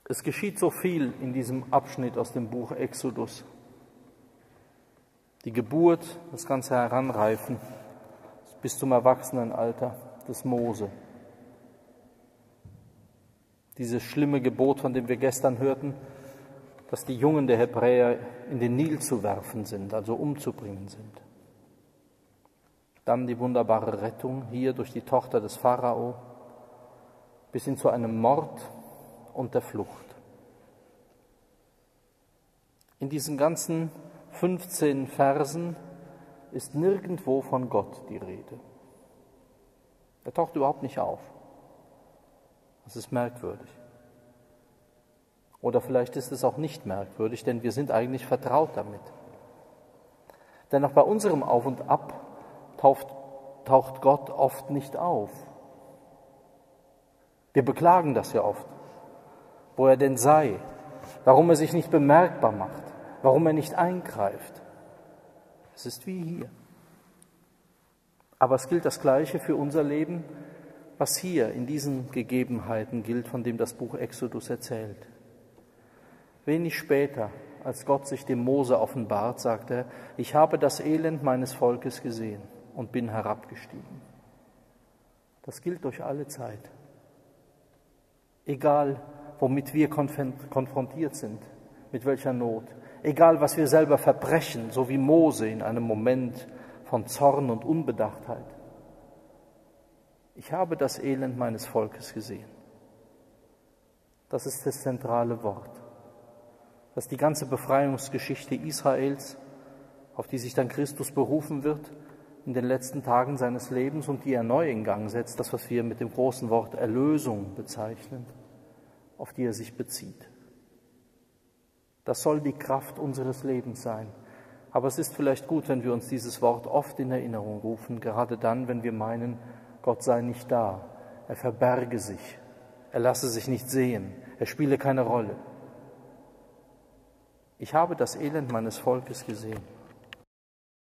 Es geschieht so viel in diesem Abschnitt aus dem Buch Exodus. Die Geburt, das ganze Heranreifen bis zum Erwachsenenalter des Mose. Dieses schlimme Gebot, von dem wir gestern hörten, dass die Jungen der Hebräer in den Nil zu werfen sind, also umzubringen sind. Dann die wunderbare Rettung hier durch die Tochter des Pharao bis hin zu einem Mord und der Flucht. In diesen ganzen 15 Versen ist nirgendwo von Gott die Rede. Er taucht überhaupt nicht auf. Das ist merkwürdig. Oder vielleicht ist es auch nicht merkwürdig, denn wir sind eigentlich vertraut damit. Denn auch bei unserem Auf und Ab taucht Gott oft nicht auf. Wir beklagen das ja oft, wo er denn sei, warum er sich nicht bemerkbar macht, warum er nicht eingreift. Es ist wie hier. Aber es gilt das Gleiche für unser Leben, was hier in diesen Gegebenheiten gilt, von dem das Buch Exodus erzählt. Wenig später, als Gott sich dem Mose offenbart, sagt er, ich habe das Elend meines Volkes gesehen und bin herabgestiegen. Das gilt durch alle Zeit. Egal, womit wir konfrontiert sind, mit welcher Not, egal, was wir selber verbrechen, so wie Mose in einem Moment von Zorn und Unbedachtheit. Ich habe das Elend meines Volkes gesehen. Das ist das zentrale Wort. Das ist die ganze Befreiungsgeschichte Israels, auf die sich dann Christus berufen wird in den letzten Tagen seines Lebens und die er neu in Gang setzt, das, was wir mit dem großen Wort Erlösung bezeichnen, auf die er sich bezieht. Das soll die Kraft unseres Lebens sein. Aber es ist vielleicht gut, wenn wir uns dieses Wort oft in Erinnerung rufen, gerade dann, wenn wir meinen, Gott sei nicht da, er verberge sich, er lasse sich nicht sehen, er spiele keine Rolle. Ich habe das Elend meines Volkes gesehen.